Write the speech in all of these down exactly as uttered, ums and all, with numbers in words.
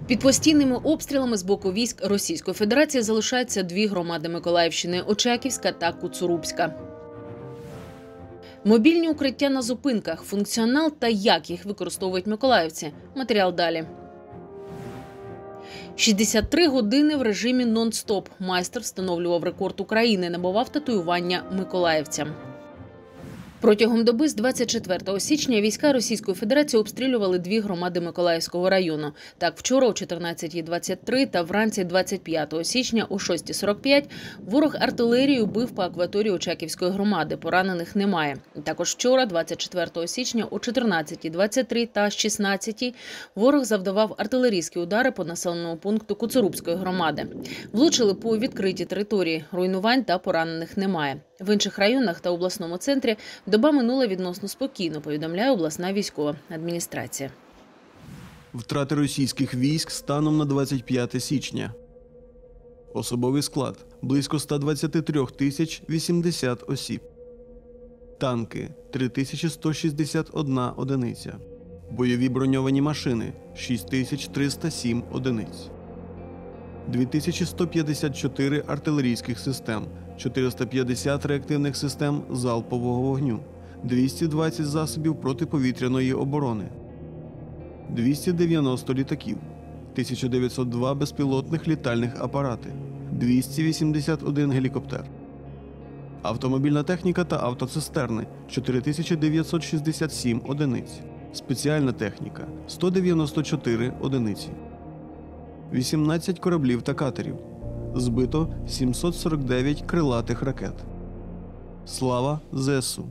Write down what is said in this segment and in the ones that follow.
Під постійними обстрілами з боку військ Російської Федерації залишаються дві громади Миколаївщини – Очаківська та Коцурубська. Мобільні укриття на зупинках, функціонал та як їх використовують миколаївці. Матеріал далі. шістдесят три години в режимі нон-стоп. Майстер встановлював рекорд України, набував татуювання миколаївцям. Протягом доби з двадцять четвертого січня війська Російської Федерації обстрілювали дві громади Миколаївського району. Так, вчора о чотирнадцятій двадцять три та вранці двадцять п'ятого січня о шостій сорок п'ять ворог артилерією бив по акваторії Очаківської громади. Поранених немає. Також вчора, двадцять четвертого січня, о чотирнадцятій двадцять три та шістнадцятій ворог завдавав артилерійські удари по населеному пункту Коцурубської громади. Влучили по відкритій території. Руйнувань та поранених немає. В інших районах та обласному центрі доба минула відносно спокійно, повідомляє обласна військова адміністрація. Втрати російських військ станом на двадцять п'яте січня. Особовий склад – близько ста двадцяти трьох тисяч вісімдесят осіб. Танки – три тисячі сто шістдесят одна одиниця. Бойові броньовані машини – шість тисяч триста сім одиниць. дві тисячі сто п'ятдесят чотири артилерійських систем, чотириста п'ятдесят реактивних систем залпового вогню, двісті двадцять засобів протиповітряної оборони, двісті дев'яносто літаків, тисяча дев'ятсот два безпілотних літальних апарати, двісті вісімдесят один гелікоптер. Автомобільна техніка та автоцистерни – чотири тисячі дев'ятсот шістдесят сім одиниць, спеціальна техніка – сто дев'яносто чотири одиниці. вісімнадцять кораблів та катерів. Збито сімсот сорок дев'ять крилатих ракет. Слава ЗСУ!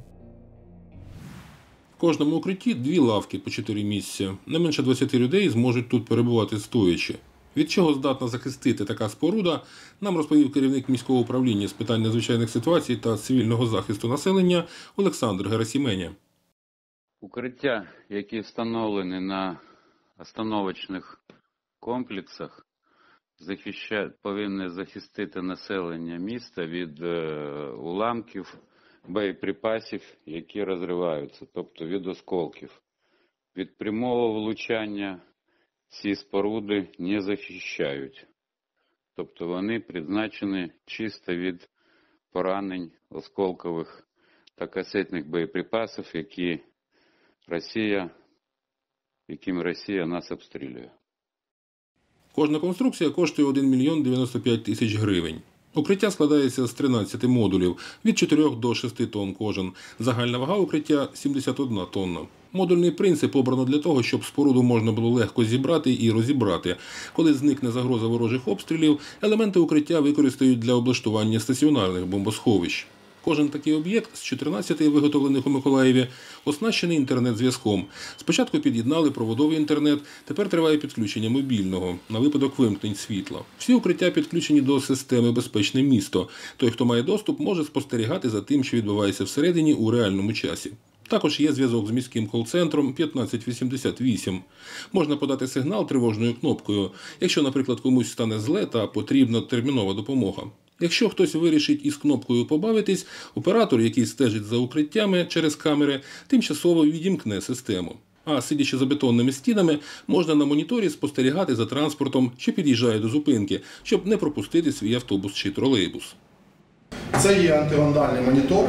В кожному укритті дві лавки по чотири місця. Не менше двадцяти людей зможуть тут перебувати стоячи. Від чого здатна захистити така споруда, нам розповів керівник міського управління з питань надзвичайних ситуацій та цивільного захисту населення Олександр Герасіменя. Укриття, які встановлені на остановочних комплексах, захищають, повинні захистити населення міста від е, уламків, боєприпасів, які розриваються, тобто від осколків. Від прямого влучання ці споруди не захищають, тобто вони призначені чисто від поранень осколкових та касетних боєприпасів, які Росія, якими Росія нас обстрілює. Кожна конструкція коштує один мільйон дев'яносто п'ять тисяч гривень. Укриття складається з тринадцяти модулів, від чотирьох до шести тонн кожен. Загальна вага укриття – сімдесят одна тонна. Модульний принцип обрано для того, щоб споруду можна було легко зібрати і розібрати. Коли зникне загроза ворожих обстрілів, елементи укриття використають для облаштування стаціонарних бомбосховищ. Кожен такий об'єкт з чотирнадцяти виготовлених у Миколаєві оснащений інтернет-зв'язком. Спочатку під'єднали проводовий інтернет, тепер триває підключення мобільного на випадок вимкнень світла. Всі укриття підключені до системи «Безпечне місто». Той, хто має доступ, може спостерігати за тим, що відбувається всередині у реальному часі. Також є зв'язок з міським кол-центром п'ятнадцять вісімдесят вісім. Можна подати сигнал тривожною кнопкою, якщо, наприклад, комусь стане зле та потрібна термінова допомога. Якщо хтось вирішить із кнопкою побавитись, оператор, який стежить за укриттями через камери, тимчасово відімкне систему. А сидячи за бетонними стінами, можна на моніторі спостерігати за транспортом, що під'їжджає до зупинки, щоб не пропустити свій автобус чи тролейбус. Це є антивандальний монітор.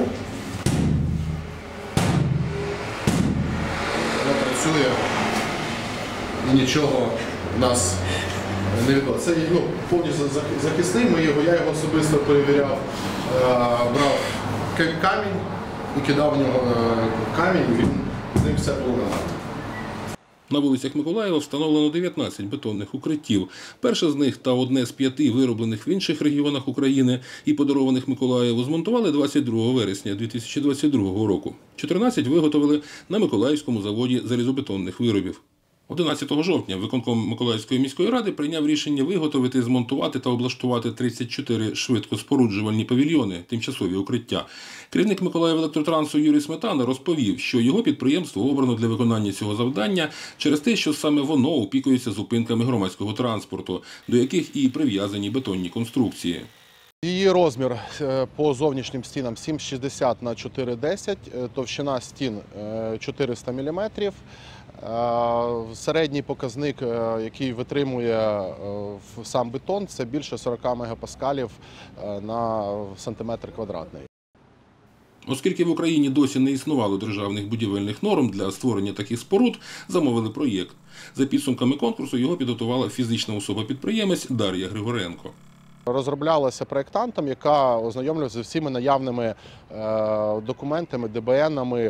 Воно працює і нічого в нас не відбувається. Це ну, повністю захисний, ми його, я його особисто перевіряв, брав камінь і кидав в нього камінь, і він, з ним все було нормально. На вулицях Миколаєва встановлено дев'ятнадцять бетонних укриттів. Перше з них та одне з п'яти вироблених в інших регіонах України і подарованих Миколаєву змонтували двадцять другого вересня дві тисячі двадцять другого року. чотирнадцять виготовили на Миколаївському заводі залізобетонних виробів. одинадцятого жовтня виконком Миколаївської міської ради прийняв рішення виготовити, змонтувати та облаштувати тридцять чотири швидкоспоруджувальні павільйони, тимчасові укриття. Керівник Миколаївелектротрансу Юрій Сметана розповів, що його підприємство обрано для виконання цього завдання через те, що саме воно опікується зупинками громадського транспорту, до яких і прив'язані бетонні конструкції. Її розмір по зовнішнім стінам сім шістдесят на чотири десять, товщина стін чотириста міліметрів. Середній показник, який витримує сам бетон, це більше сорок мегапаскалів на сантиметр квадратний. Оскільки в Україні досі не існувало державних будівельних норм для створення таких споруд, замовили проєкт. За підсумками конкурсу його підготувала фізична особа-підприємець Дар'я Григоренко. Розроблялася проєктантом, яка ознайомлювалася з всіми наявними документами, де бе енами,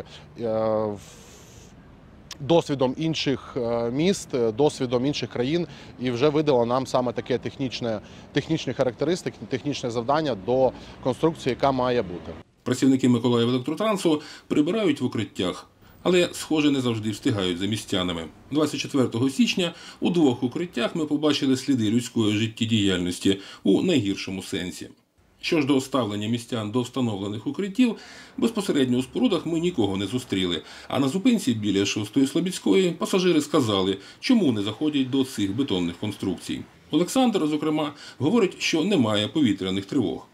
досвідом інших міст, досвідом інших країн, і вже видала нам саме таке технічне, технічні характеристики, технічне завдання до конструкції, яка має бути. Працівники Миколаївелектротрансу прибирають в укриттях, але, схоже, не завжди встигають за містянами. двадцять четвертого січня у двох укриттях ми побачили сліди людської життєдіяльності у найгіршому сенсі. Що ж до ставлення містян до встановлених укриттів, безпосередньо у спорудах ми нікого не зустріли. А на зупинці біля шостої Слобідської пасажири сказали, чому не заходять до цих бетонних конструкцій. Олександр, зокрема, говорить, що немає повітряних тривог.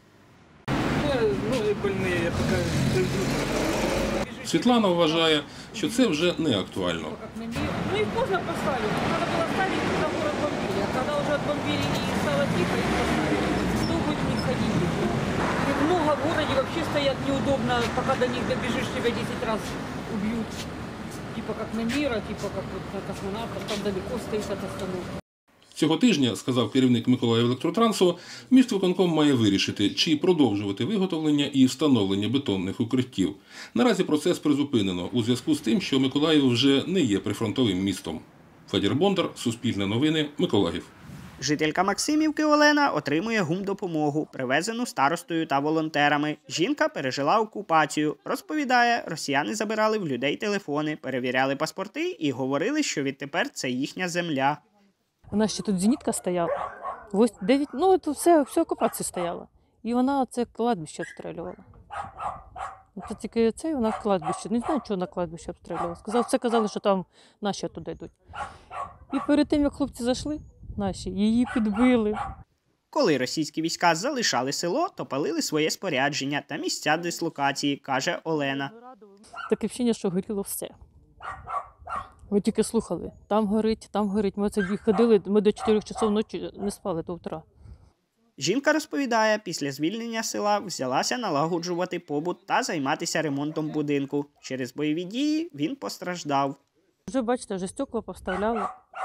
Світлана вважає, що це вже не актуально. Ну їх можна поставити, треба було ставити, коли город бомбили. А коли вже бомбили і стало тихо, їх поставили. Хто буде в них ходити? Их много в городе, вообще стоят неудобно, пока до них добежишь, тебя десять раз убьют. Типа как на Мира, типа как вот на космонавтов, там далеко стоит от остановки. Цього тижня, сказав керівник Миколаївелектротрансу, міськвиконком має вирішити, чи продовжувати виготовлення і встановлення бетонних укриттів. Наразі процес призупинено у зв'язку з тим, що Миколаїв вже не є прифронтовим містом. Федір Бондар, Суспільне новини, Миколаїв. Жителька Максимівки Олена отримує гумдопомогу, привезену старостою та волонтерами. Жінка пережила окупацію. Розповідає, росіяни забирали в людей телефони, перевіряли паспорти і говорили, що відтепер це їхня земля. У нас ще тут зенітка стояла. Ось дев'ять, ну, тут все, все окупація стояла. І вона це кладбище обстрілювала. Це тільки це, вона кладбище. Не знаю, чого на кладбище обстрілювала. Сказав, все казали, що там наші туди йдуть. І перед тим, як хлопці зайшли, наші, її підбили. Коли російські війська залишали село, то палили своє спорядження та місця дислокації, каже Олена. Таке вчення, що горіло все. Ви тільки слухали, там горить, там горить. Ми це ходили, ми до чотирьох часов ночі не спали до утра. Жінка розповідає, після звільнення села взялася налагоджувати побут та займатися ремонтом будинку. Через бойові дії він постраждав. Вже, бачите, вже стекла поставляли.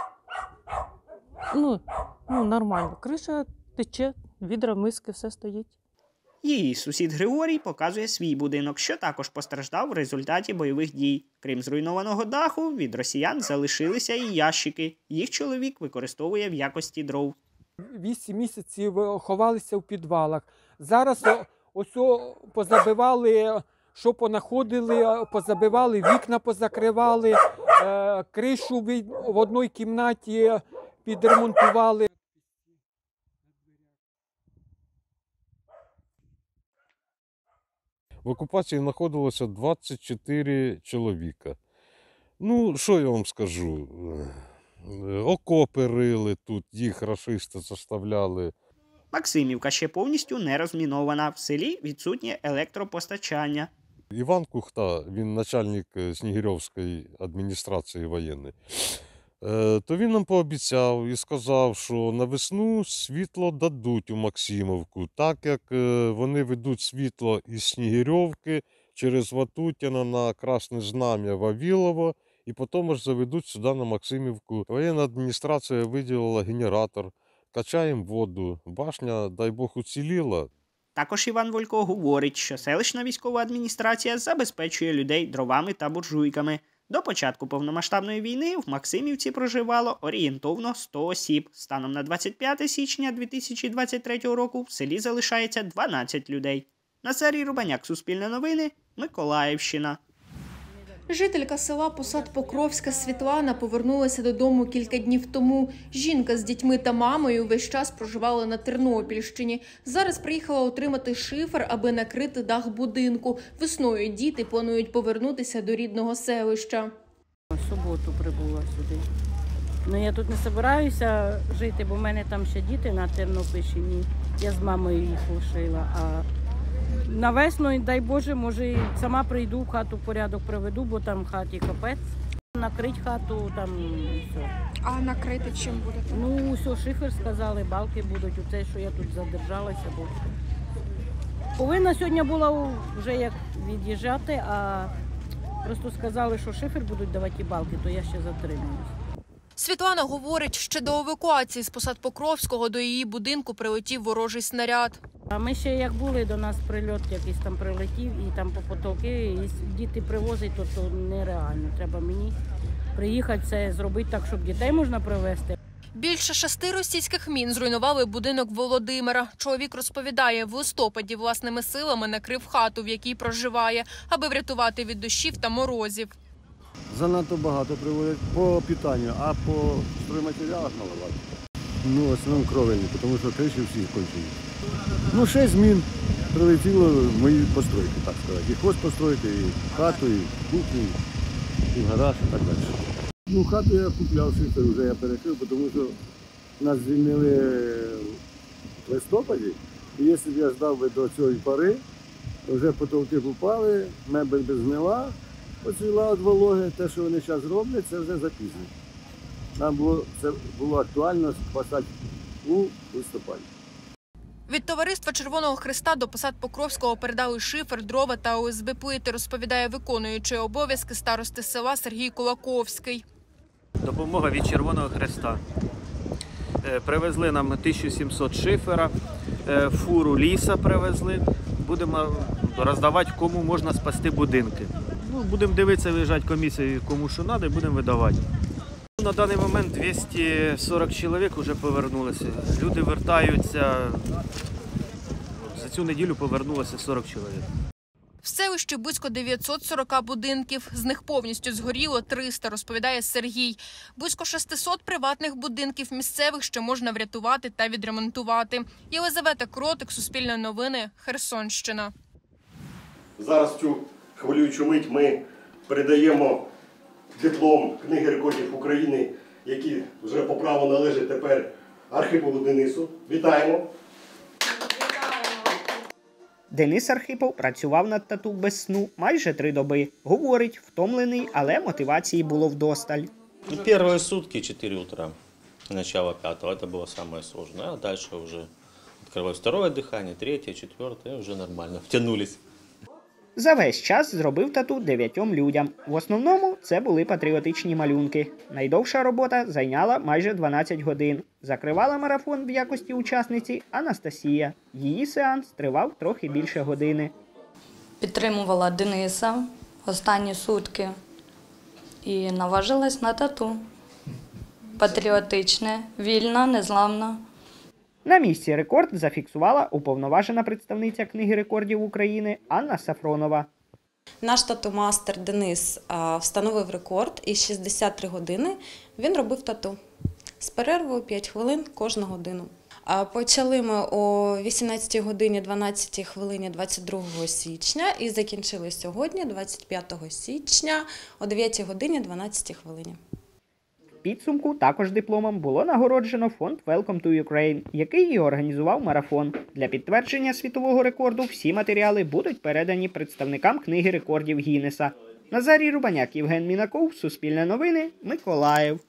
Ну, ну, нормально. Криша тече, відра, миски, все стоїть. Її сусід Григорій показує свій будинок, що також постраждав в результаті бойових дій. Крім зруйнованого даху, від росіян залишилися і ящики. Їх чоловік використовує в якості дров. Вісім місяців ховалися в підвалах. Зараз ось позабивали, що понаходили, позабивали, вікна позакривали, кришу в одній кімнаті підремонтували. В окупації знаходилося двадцять чотири чоловіка. Ну, що я вам скажу? Окопи рили тут, їх рашисти заставляли. Максимівка ще повністю не розмінована. В селі відсутнє електропостачання. Іван Кухта, він начальник Снігирьовської адміністрації воєнної, то він нам пообіцяв і сказав, що на весну світло дадуть у Максимівку, так як вони ведуть світло із Снігирьовки через Ватутіна на Красне Знам'я Вавілово, і потім аж заведуть сюди на Максимівку. Воєнна адміністрація виділила генератор, качаємо воду, башня, дай Бог, уціліла. Також Іван Волько говорить, що селищна військова адміністрація забезпечує людей дровами та буржуйками. До початку повномасштабної війни в Максимівці проживало орієнтовно сто осіб. Станом на двадцять п'яте січня дві тисячі двадцять третього року в селі залишається дванадцять людей. Назарій Рубаняк, Суспільне новини, Миколаївщина. Жителька села Посад Покровська Світлана повернулася додому кілька днів тому. Жінка з дітьми та мамою весь час проживала на Тернопільщині. Зараз приїхала отримати шифер, аби накрити дах будинку. Весною діти планують повернутися до рідного селища. В суботу прибула сюди. Ну, я тут не збираюся жити, бо в мене там ще діти на Тернопільщині. Я з мамою їх лишила. А на весну, дай Боже, може, сама прийду в хату, порядок приведу, бо там в хаті капець. Накрить хату, там все. А накрити чим будете? Ну, все, шифер сказали, балки будуть, оце, що я тут задержалася, бо повинна сьогодні була вже як від'їжджати, а просто сказали, що шифер будуть давати і балки, то я ще затримуюсь. Світлана говорить, ще до евакуації з посад Покровського до її будинку прилетів ворожий снаряд. А ми ще як були, до нас прильот якийсь там прилетів, і там по потолки, і діти привозять, то, то нереально. Треба мені приїхати, все зробити так, щоб дітей можна привезти. Більше шести російських мін зруйнували будинок Володимира. Чоловік розповідає, в листопаді власними силами накрив хату, в якій проживає, аби врятувати від дощів та морозів. Занадто багато приводять по питанню, а по стройматеріалах наливати. Ну, в основному кровельні, тому що криші всі кончені. Ну, шість змін прилетіло в мої постройки, так сказати. І хозпостройки, і хату, і кухню, і гараж, і так далі. Ну, хату я купляв, шифер вже я перекрив, тому що нас звільнили в листопаді. І якщо б я ждав би до цієї пори, то вже потолки попали, мебель би згнила, поцвіла від вологи. Те, що вони зараз роблять, це вже запізно. Нам було, це було актуально спасати у листопаді. Від товариства Червоного Хреста до посад Покровського передали шифер, дрова та о ес бе плити, розповідає виконуючий обов'язки старости села Сергій Кулаковський. Допомога від Червоного Хреста. Привезли нам тисячу сімсот шифера, фуру ліса привезли. Будемо роздавати, кому можна спасти будинки. Ну, будемо дивитися, виїжджати комісії, кому що треба, і будемо видавати. На даний момент двісті сорок чоловік вже повернулися. Люди вертаються. За цю неділю повернулося сорок чоловік. В селищі близько дев'ятсот сорок будинків. З них повністю згоріло триста, розповідає Сергій. Близько шістсот приватних будинків місцевих ще можна врятувати та відремонтувати. Єлизавета Кротик, Суспільне новини, Херсонщина. Зараз в цю хвилюючу мить ми передаємо диплом Книги рекордів України, який вже по праву належить тепер Архипову Денису. Вітаємо! Денис Архипов працював над тату без сну майже три доби. Говорить, втомлений, але мотивації було вдосталь. Ну, первые сутки, четыре утра, начало пятого, это было самое сложное. А дальше уже открываю второе дыхание, третье, четвертое, и уже нормально, втянулись. За весь час зробив тату дев'ятьом людям. В основному це були патріотичні малюнки. Найдовша робота зайняла майже дванадцять годин. Закривала марафон в якості учасниці Анастасія. Її сеанс тривав трохи більше години. Підтримувала Дениса останні сутки і наважилась на тату. Патріотичне, вільна, незламна. На місці рекорд зафіксувала уповноважена представниця Книги рекордів України Анна Сафронова. Наш тату-мастер Денис встановив рекорд, і шістдесят три години він робив тату. З перервою п'ять хвилин кожну годину. Почали ми о вісімнадцятій годині дванадцятій хвилині двадцять другого січня і закінчили сьогодні, двадцять п'ятого січня, о дев'ятій годині дванадцятій хвилині. Підсумку також дипломом було нагороджено фонд Welcome to Ukraine, який і організував марафон. Для підтвердження світового рекорду всі матеріали будуть передані представникам Книги рекордів Гіннеса. Назарій Рубаняк, Євген Мінаков, Суспільне новини, Миколаїв.